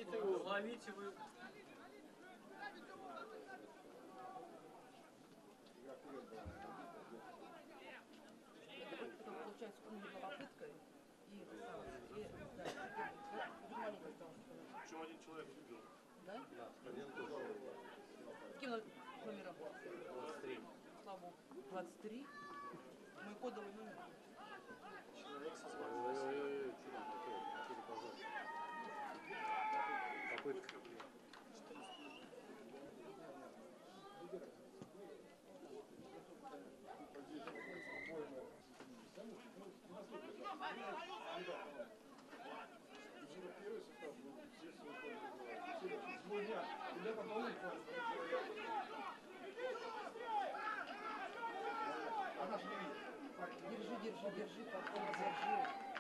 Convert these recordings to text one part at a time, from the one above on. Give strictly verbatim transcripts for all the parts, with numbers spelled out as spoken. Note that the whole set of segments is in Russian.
Ловите его, ловите вы. Потом получается умерла попытка и это самое, и да, маленько осталось. Причем один человек убил. Да? Да, один тоже. Каким номером? двадцать три. Слава Богу. двадцать три? Мой кодовый номер. Человек со смартфоном. Ой-ой-ой, что там такое? Какой позор. Попытка, блин. Держи, держи, держи, потом держи.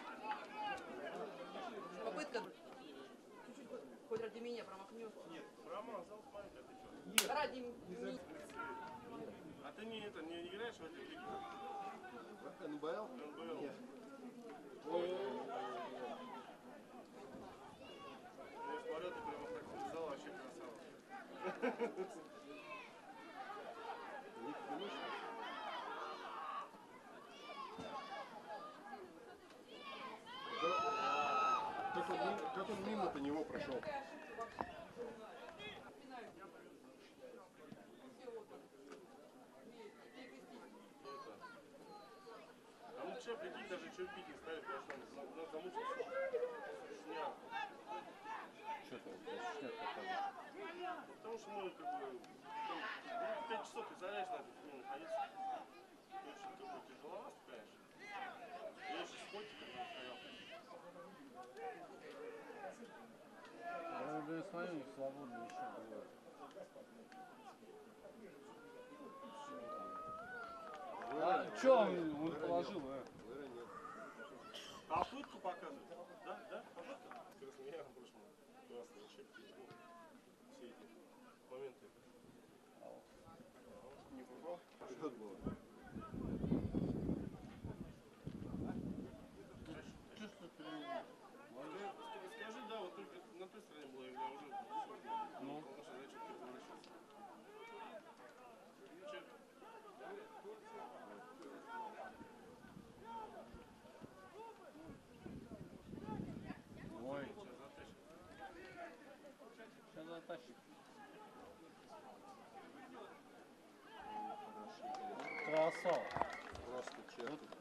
Попытка. Чуть-чуть хоть ради меня промахнешься. Нет, промазал, смотри, как ты что. Ради меня. А ты не, это, не, не играешь в этой лиге? эн бэ эл? эн бэ эл. Нет. Я смотрел, ты прямо так связал, вообще красава. Не финиш? Как он, мимо- как он мимо-то него прошел? А лучше, прикинь, даже чемпить не ставить, потому что он ну, замучился. Шняк. Что там? Шняк показывает. Ну, потому что мы как бы там, ну, пять часов представляешь, на эту фигню находиться. Очень как бы тяжеловато, конечно. Я еще с котиком не стоял. Я уже смотрю, их свободно еще бывает. А, что он, он положил, э? Лэра нет. Попытку показывает. Да, да, попытка. Интересно, я в прошлом классно вообще перетянул все эти моменты. Не попал? Вперед было. Чувство ты... Скажи, да, вот только на той стороне была игра уже. Ну, потому что зачем ты возвращался? Чек. Ой, Сейчас затащит. сейчас затащит. Красава. Просто чертов.